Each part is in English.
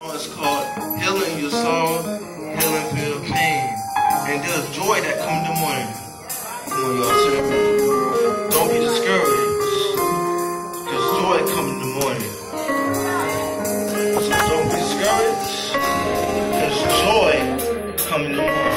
It's called healing your soul, healing for your pain. And there's joy that comes in the morning. Come on, y'all, celebrate. Don't be discouraged, because joy comes in the morning. So don't be discouraged, because joy comes in the morning.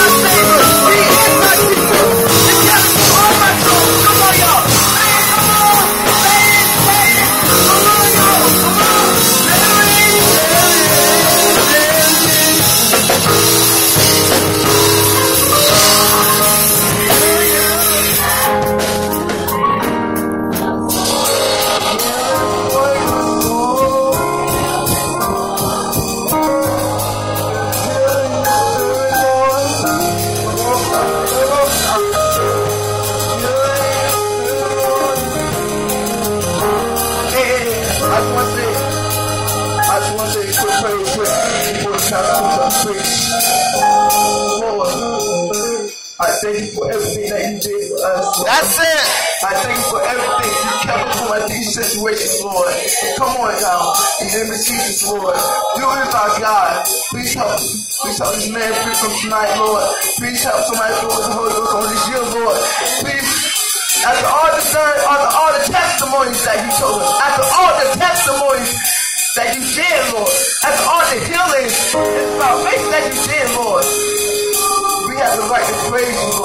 Come on, y'all. thank you for everything that you did for us, Lord. That's it. I thank you for everything you kept us from these situations, Lord. Come on, God. In the name of Jesus, Lord. You is our God. Please help. Please help this man free from tonight, Lord. Please help somebody through the Holy Ghost on this year, Lord. Please, after all the testimonies that you told us, after all the testimonies that you did, Lord, after all the healing and salvation that you did, Lord, we have the right to praise you,